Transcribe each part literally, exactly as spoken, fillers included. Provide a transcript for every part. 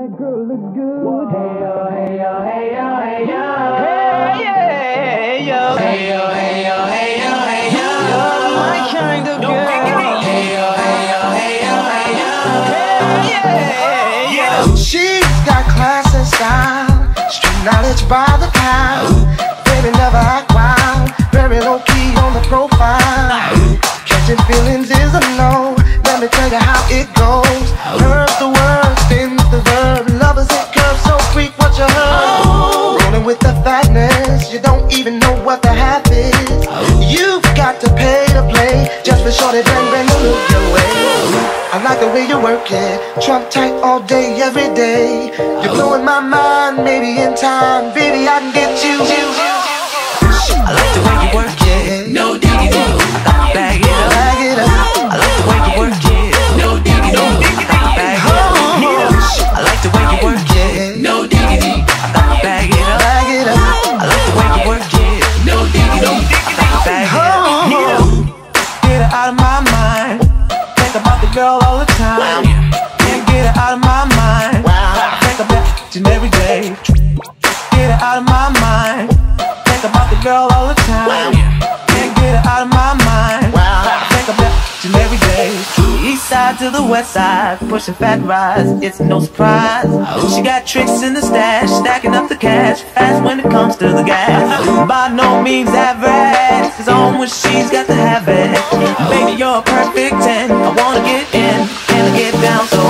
that girl looks good. Hey yo, hey yo, hey yo, hey yo. Hey yeah, yo. Hey yo, hey yo, hey yo, hey yo. You're my kind of girl. Hey yo, hey yo, hey yo, hey yo. Hey yeah, yo. She's got class and style, street knowledge by the pound. Baby never act wild, very low key on the profile. Catching feelings is a no. Let me tell you how it goes. Curves the word, spins the verb. Lovers hit curves so quick, what you heard? Rolling with the fatness, you don't even know what the half is. You've got to pay to play, just for shorty bang bang to look your way. I like the way you work it, trump tight all day, every day. You're blowing my mind, maybe in time, baby I can get you. I like the way you work it, no diggity. Bag it up, Bag it up. I like the way you work it, no diggity. Bag it up, I like the way you work it, no diggity. Bag it up, Bag it up. I like the way you work it, no diggity. Bag it up, get her out of my mind. Think about the girl all the time. Can't get her out of my mind. Think about each and every day. Get her out of my mind. Think about the girl all the time. Can't get her out of my mind. Think about each and every day. East side to the west side, pushing fat rides, it's no surprise. She got tricks in the stash, stacking up the cash, fast when it comes to the gas. By no means average, it's on when she's got to have it. Baby, you're a perfect ten, I wanna get in, and I get down so.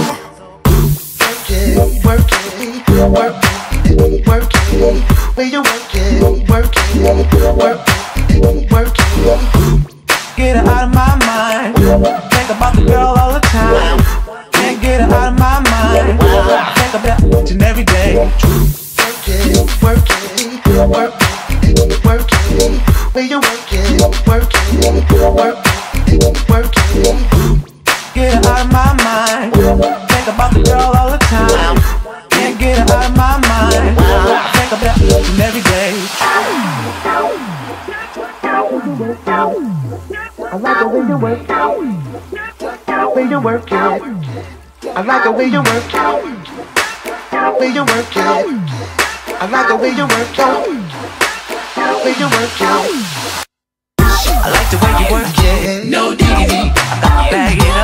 Work it, work it, work it, where you work it, work it, work it, work it. Get her out of my mind. Think about the girl all the time. Can't get her out of my mind. Think about each and every day. Work it, work it, work it, work it, where you work it, work it, work it, work it. Get her out of my mind. Think about the girl all the time. Can't get her out of my mind. Think about each and every day. I like the way you work it, way you work it. I like the way you work it, way you work it. I like the way you work it, way you work it. I like the way you work it, no diggity. Bag it